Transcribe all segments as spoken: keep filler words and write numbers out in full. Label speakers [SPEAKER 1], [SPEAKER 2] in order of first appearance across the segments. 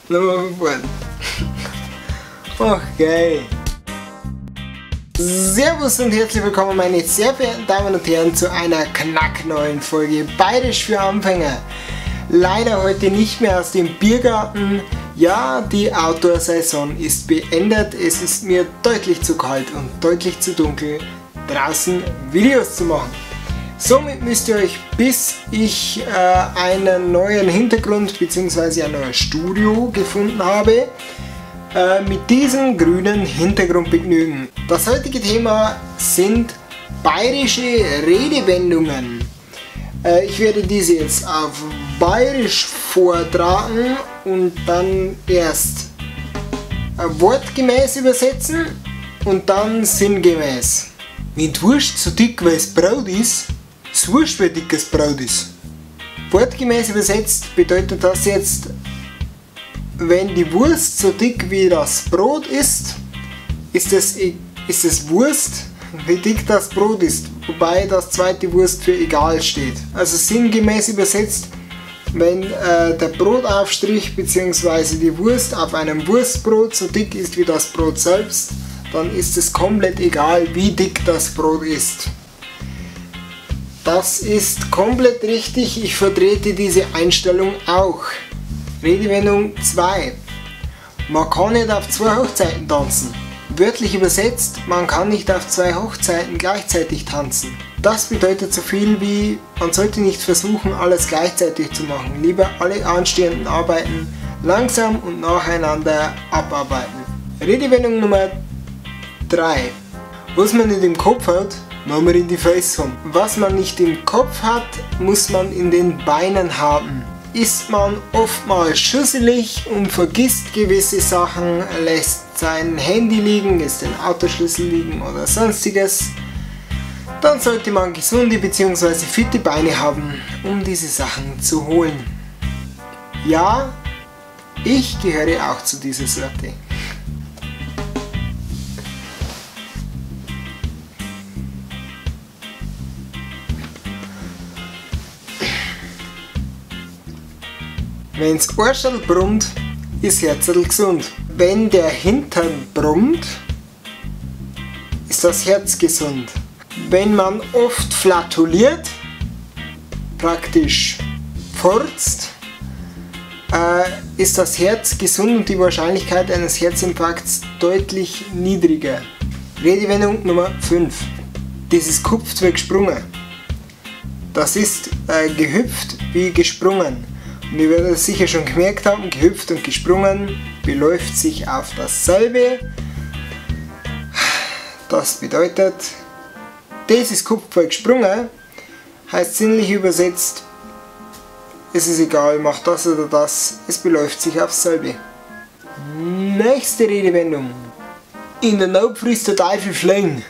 [SPEAKER 1] Nochmal von vorn. Ach geil. Servus und herzlich willkommen meine sehr verehrten Damen und Herren zu einer knackneuen Folge Bayerisch für Anfänger. Leider heute nicht mehr aus dem Biergarten. Ja, die Outdoor-Saison ist beendet. Es ist mir deutlich zu kalt und deutlich zu dunkel, draußen Videos zu machen. Somit müsst ihr euch, bis ich äh, einen neuen Hintergrund bzw. ein neues Studio gefunden habe, äh, mit diesem grünen Hintergrund begnügen. Das heutige Thema sind bayerische Redewendungen. Äh, ich werde diese jetzt auf Bayerisch vortragen und dann erst äh, wortgemäß übersetzen und dann sinngemäß. Wenn die Wurst so dick wie das Brot ist, ist Wurst wie dickes Brot ist. Wortgemäß übersetzt bedeutet das jetzt, wenn die Wurst so dick wie das Brot ist, ist es, ist es Wurst, wie dick das Brot ist, wobei das zweite Wurst für egal steht. Also sinngemäß übersetzt, wenn äh, der Brotaufstrich bzw. die Wurst auf einem Wurstbrot so dick ist wie das Brot selbst, dann ist es komplett egal, wie dick das Brot ist. Das ist komplett richtig, ich vertrete diese Einstellung auch. Redewendung zwei. Man kann nicht auf zwei Hochzeiten tanzen. Wörtlich übersetzt, man kann nicht auf zwei Hochzeiten gleichzeitig tanzen. Das bedeutet so viel wie, man sollte nicht versuchen, alles gleichzeitig zu machen. Lieber alle anstehenden Arbeiten langsam und nacheinander abarbeiten. Redewendung Nummer drei. Was man nicht im Kopf hat, muss man in die Fresse haben. Was man nicht im Kopf hat, muss man in den Beinen haben. Ist man oftmals schusselig und vergisst gewisse Sachen, lässt sein Handy liegen, lässt den Autoschlüssel liegen oder sonstiges, dann sollte man gesunde bzw. fitte Beine haben, um diese Sachen zu holen. Ja, ich gehöre auch zu dieser Sorte. Wenn's Arschel brummt, ist Herzl gesund. Wenn der Hintern brummt, ist das Herz gesund. Wenn man oft flatuliert, praktisch furzt, äh, ist das Herz gesund und die Wahrscheinlichkeit eines Herzinfarkts deutlich niedriger. Redewendung Nummer fünf. Das ist gehupft wie gesprungen. Das ist äh, gehüpft wie gesprungen. Und ihr werdet es sicher schon gemerkt haben, gehüpft und gesprungen beläuft sich auf dasselbe. Das bedeutet, das ist gehüpft wie gesprungen, heißt sinnlich übersetzt, es ist egal, mach das oder das, es beläuft sich aufs selbe. Nächste Redewendung. In der Not frisst der Teufel Fliegen.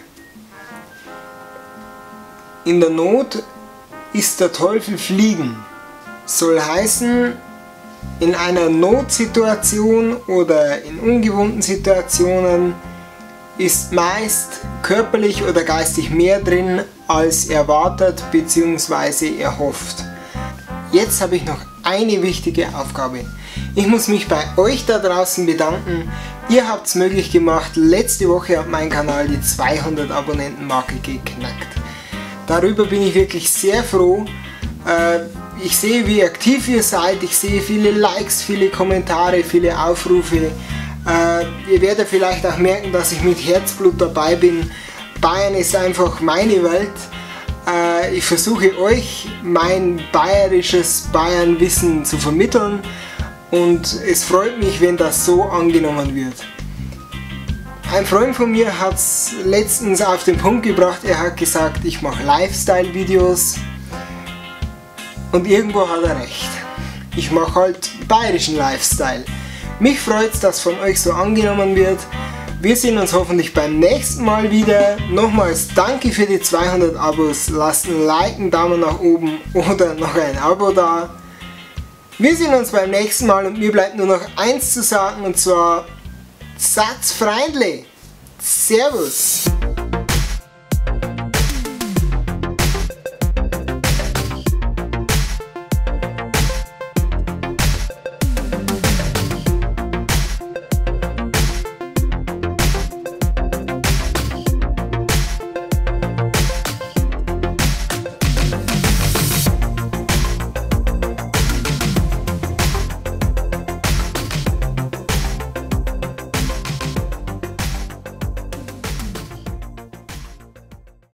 [SPEAKER 1] In der Not ist der Teufel Fliegen. Soll heißen, in einer Notsituation oder in ungewohnten Situationen ist meist körperlich oder geistig mehr drin als erwartet bzw. erhofft. Jetzt habe ich noch eine wichtige Aufgabe. Ich muss mich bei euch da draußen bedanken. Ihr habt es möglich gemacht. Letzte Woche hat mein Kanal die zweihundert Abonnenten-Marke geknackt. Darüber bin ich wirklich sehr froh. Äh, Ich sehe, wie aktiv ihr seid, ich sehe viele Likes, viele Kommentare, viele Aufrufe. Äh, ihr werdet vielleicht auch merken, dass ich mit Herzblut dabei bin. Bayern ist einfach meine Welt. Äh, ich versuche euch mein bayerisches Bayernwissen zu vermitteln und es freut mich, wenn das so angenommen wird. Ein Freund von mir hat es letztens auf den Punkt gebracht, er hat gesagt, ich mache Lifestyle-Videos. Und irgendwo hat er recht. Ich mache halt bayerischen Lifestyle. Mich freut es, dass von euch so angenommen wird. Wir sehen uns hoffentlich beim nächsten Mal wieder. Nochmals danke für die zweihundert Abos. Lasst ein Like, einen Daumen nach oben oder noch ein Abo da. Wir sehen uns beim nächsten Mal und mir bleibt nur noch eins zu sagen und zwar Satz Freundli. Servus.